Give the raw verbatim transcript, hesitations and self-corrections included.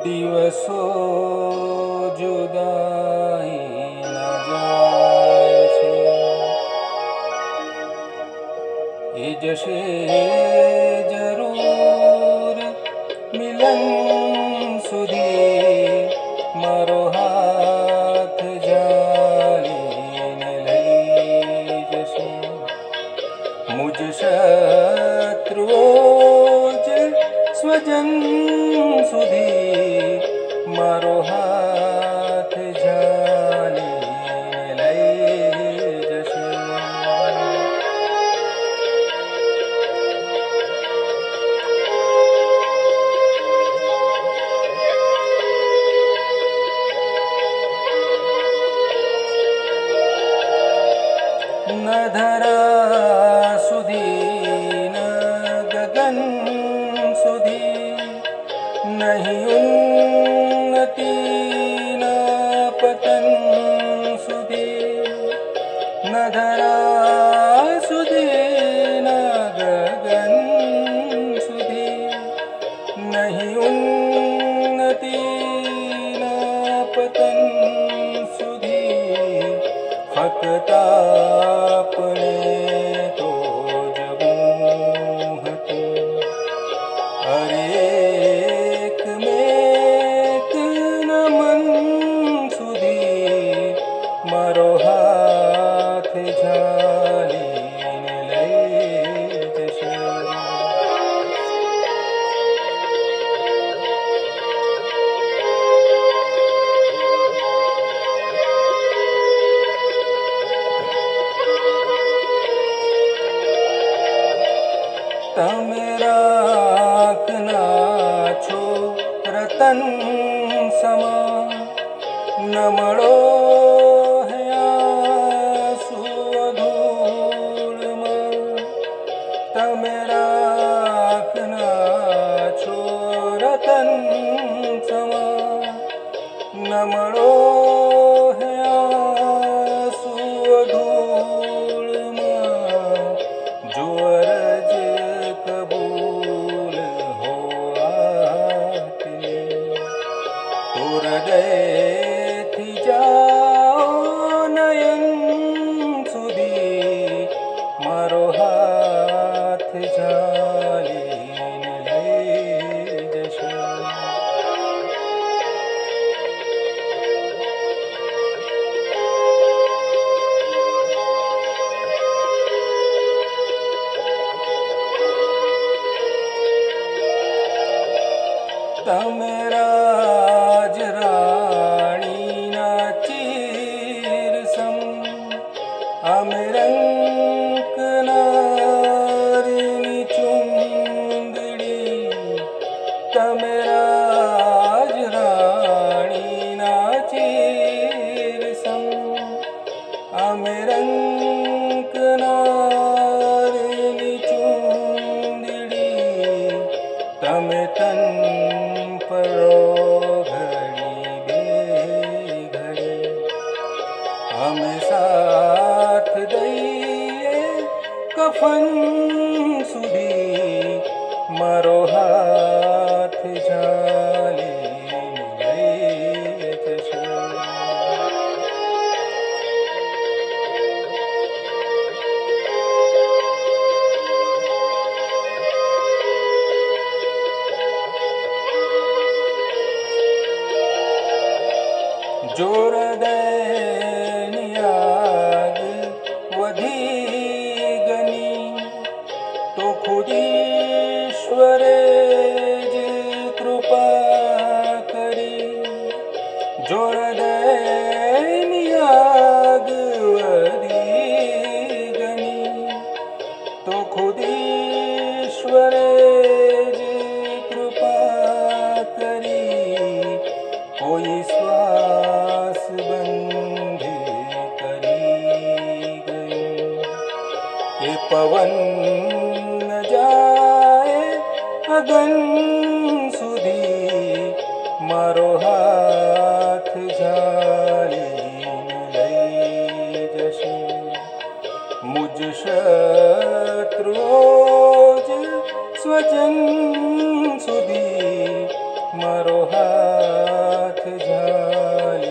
दिवसो जुदाईना जाय छे ए जशे जरूर मिलन सुधी मारो हाथ जालीने लई जशे मुझ शत्रुओ ज स्वजन सुधी मारो हाथ जालीने लई जशे न धरा सुधी न गगन सुधी नहीं उन्नति न पतन सुधी न धरा सुधी न गगन सुधी नहीं उन्नति न पतन सुधी फक्त आपने तो जबूं हतुं अरे एक मेक न मन सुधी मारो हाथ झालीने लई जशे તમે રાખના છો રતન સમા ન મળો હે આંસુ અધૂળમાં તમે રાખના છો રતન સમા ન મળો હે આંસુ અધૂળમાં જો અરજ कबूल हो आते तो हृदय थी जाओ नयन सुधी मारो हाथ झालीने लई जशे તમે રાજ રાણીના ચીર સમ અમે રંક નારીની ચુંદડી તમે રાજ રાણીના ચીર સમ અમે રંક નારીની ચુંદડી તમે તન परो घड़ी बेघड़ी हमें साथ दईए कफन सुधी मारो हाथ झालीने लई जशे जो हृदयनी आग वधी गनी तो खुद ईश्वरे ज कृपा करी जो हृदयनी आग वधी गनी तो खुद ईश्वरे ज कृपा करी कोई श्वास बंध करी गयो ये पवन न जाए अगन सुधी मारो हाथ झालीने लई जशे मुझ शत्रुओ ज स्वजन सुधी मारो हाथ झाली